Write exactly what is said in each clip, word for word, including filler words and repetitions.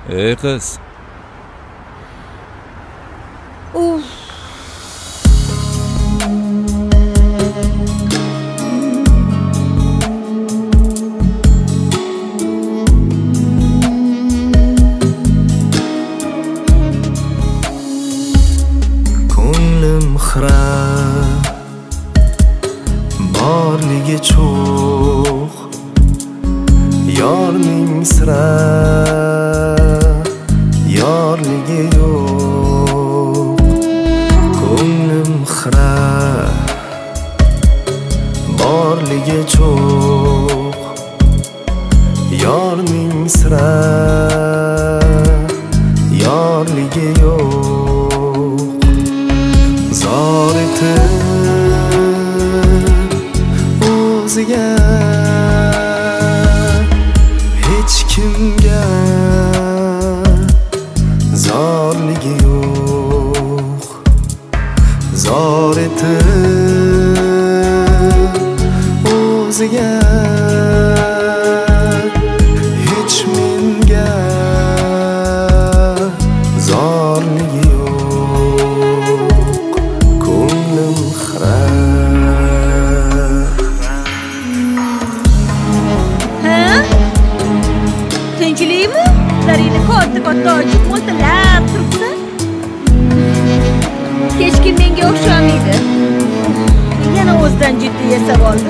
Ey qiz. Uf. Ko'nglim xira, borligi cho'q, yorning sira, yorligi yo'q. Ko'nglim xira, borligi cho'q, yorning sira, yorligi yo'q. Zor etib o'ziga, hech kimga zorligi yo'q. Zor etib o'ziga, hech menga zorligi yo'q. Ko'nglim xira. Ha? Tinchlikmi? Laringni katta-katta ochib mo'ltillab turibsan. Hech kim menga o'xshamaydi. Yana o'zidan jiddiy yasab oldi.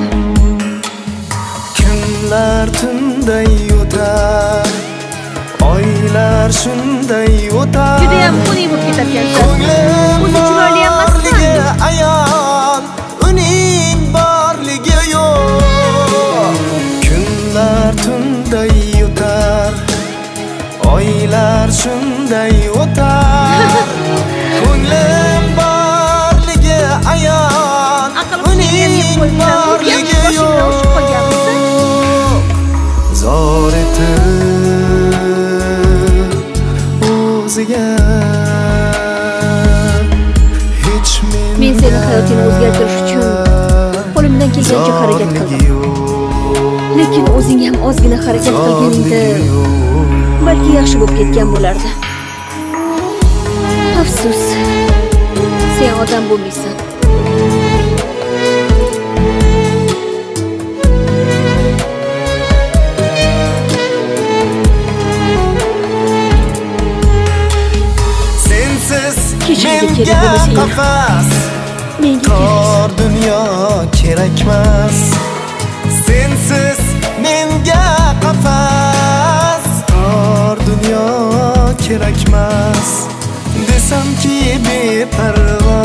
Kunlar tunday o'tar, oylar shunday o'tar. Juda ham xunuk bo'lib ketayotgansan. Ko'nglim O'zi chiroyli emassan. borligi ayon, uning borligi yo'q. Kunlar tunday o'tar, oylar shunday o'tar. Ko'nglim borligi ayon, uning borligi yo'q. Zor etib o'ziga, hech men Men seni hayotingni o'zgartirish uchun qo'limdan kelgancha harakat qildim. Lekin o'zing ham ozgina harakat qilganingda balki yaxshi bo'lib ketgan bo'lardi. Afsus, sen odam bo'lmaysan. sensiz Kechimga kerak menga bo'lmasa yana. qafas, Menga tor keraksan. dunyo kerakmas. Sensiz menga qafas, tor dunyo kerakmas. Desamki beparvo,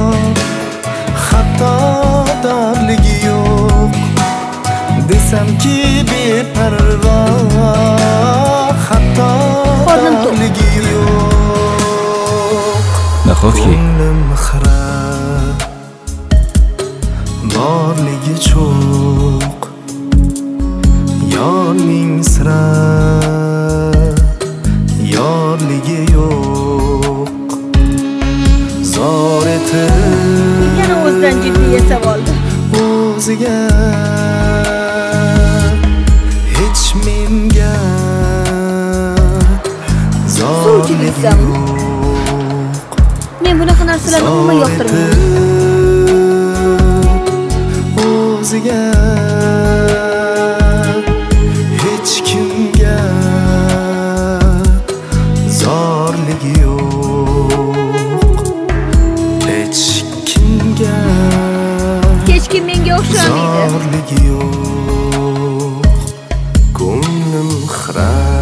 hatto dorligi yo'q. Desamki beparvo, hatto Qornim to'q. dorligi yo'q. Nahotki Ko'nglim xira, borligi cho'q, yorning sira, yorligi yo'q. Zor etib Yana o'zidan jiddiy yasab oldi. o'ziga, hech menga zorligi desam? yo'q. Men bunaqa narsalarni umuman yoqtirmayman. O'ziga, hech kimga zorligi yo'q. Hech kimga Hech kim menga o'xshamaydi. zorligi yo'q. Ko'nglim xira.